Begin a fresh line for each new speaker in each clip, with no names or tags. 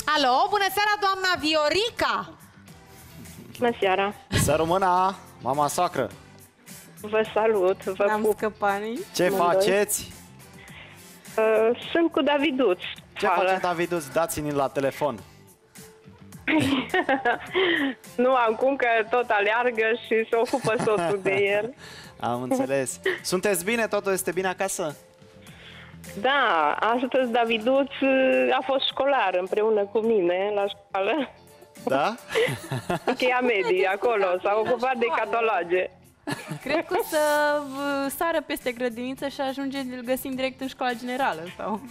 Alo, bună seara, doamna Viorica!
Bună seara!
Să rămână, mama soacră!
Vă salut, vă
N-am
pup.
scăpat.
Ce faceți?
Sunt cu Daviduț.
Ce face Daviduț? Dați-ni la telefon.
Nu acum că tot aleargă și se ocupă soțul de el.
Am înțeles. Sunteți bine? Totul este bine acasă?
Da, astăzi Daviduț a fost școlar împreună cu mine la școală.
Da?
Cheia medie, acolo, s-a ocupat de cataloge.
Cred că o să sară peste grădiniță și ajunge, îl găsim direct în școala generală. Sau...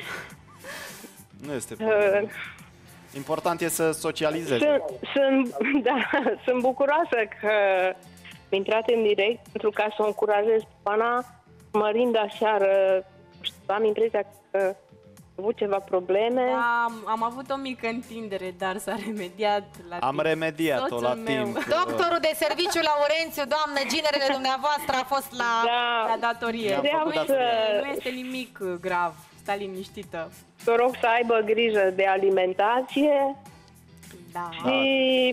Nu este problemă. Important e să socializeze.
Sunt bucuroasă că am intrat în direct pentru ca să o încurajez pe Ana. Mărind aseară, am impresia că a avut ceva probleme.
Am avut o mică întindere, dar s-a remediat la timp.
Am remediat-o la timp.
Doctorul de serviciu Laurențiu, doamnă, ginerele dumneavoastră a fost la
datorie. Nu este nimic grav, sta liniștită.
Vă rog să aibă grijă de alimentație și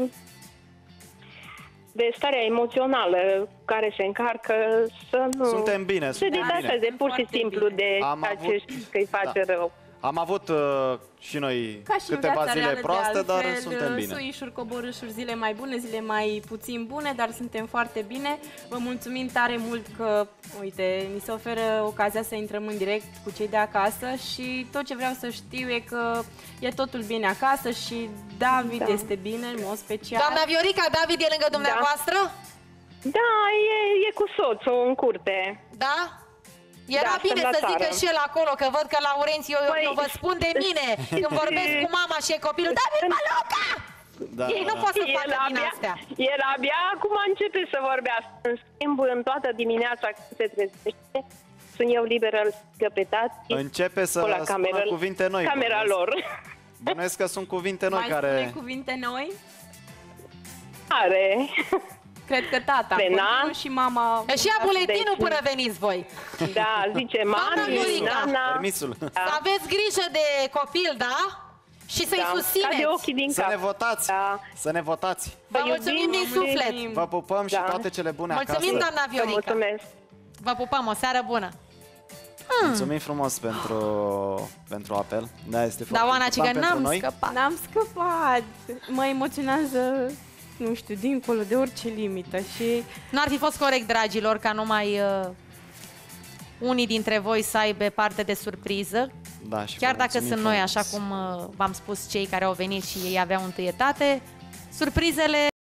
de starea emoțională care se încarcă, să nu
Suntem bine,
se detașeze pur și simplu de ceea ce îi face rău.
Am avut și noi
și
câteva zile proaste, dar suntem bine.
Suișuri, coborâșuri, zile mai bune, zile mai puțin bune, dar suntem foarte bine. Vă mulțumim tare mult că, uite, ni se oferă ocazia să intrăm în direct cu cei de acasă și tot ce vreau să știu e că e totul bine acasă și David este bine, în mod special.
Doamna Viorica, David e lângă dumneavoastră?
Da, e cu soțul în curte.
Da? Era bine să zică și el acolo, că văd că Laurențiu, eu vă spun de mine, când vorbesc cu mama și e copilul, David, Măluca! Ei nu pot să facă din astea.
El abia acum începe să vorbească. În schimb, în toată dimineața când se trezește, sunt eu liberă căpetați.
Începe să spună cuvinte noi.
Camera lor.
Bănuiesc că sunt cuvinte noi care...
Mai spune cuvinte noi?
Are.
Cred că tata, și mama...
Și ia buletinul până veniți voi.
Da, zice mami, nana.
Permisul.
Să aveți grijă de copil, da? Și să-i susțineți.
De ochii din
să ne votați. Să ne votați.
Vă mulțumim din suflet.
Vă pupăm și toate cele bune acasă.
Mulțumim, doamna Viorica.
Mulțumesc.
Vă pupăm, o seară bună.
Mulțumim frumos pentru apel. Da, este foarte
Oana Cigan,
n-am scăpat. Mă emoționează, nu știu, dincolo de orice limită și...
Nu ar fi fost corect, dragilor, ca numai unii dintre voi să aibă parte de surpriză.
Da, și
chiar dacă sunt noi, așa cum v-am spus, cei care au venit și ei aveau întâietate, surprizele